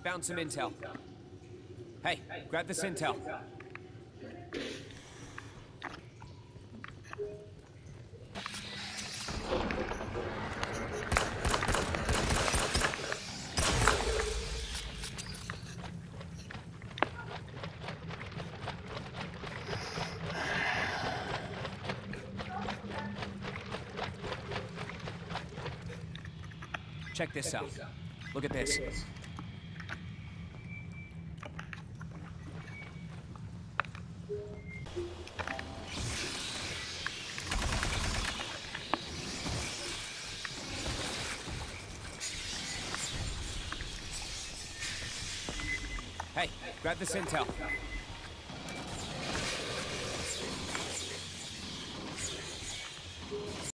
Found some intel. Hey, grab this intel. Check this out. Look at this. Hey, grab this intel.